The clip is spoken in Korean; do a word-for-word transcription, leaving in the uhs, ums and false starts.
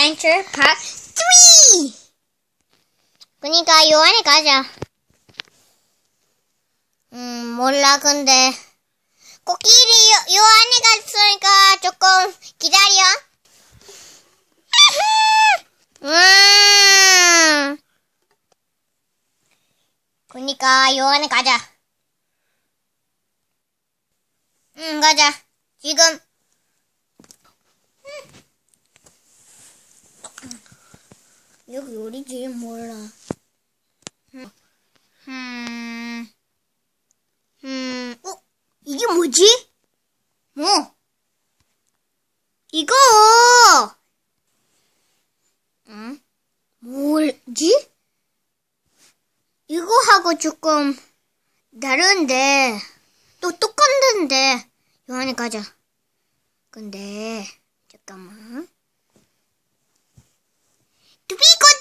adeventure part three! 그니까 요 안에 가자. 음, 몰라, 근데. 코끼리 요, 요 안에 갔으니까 조금 기다려. 음. 그니까 요 안에 가자. 응, 가자. 지금. 여기 어디지? 몰라. 음, 음, 음, 어? 이게 뭐지? 뭐? 이거! 응? 뭐지? 이거하고 조금 다른데, 또 똑같은데, 요 안에 가자. 근데, 잠깐만. 투비고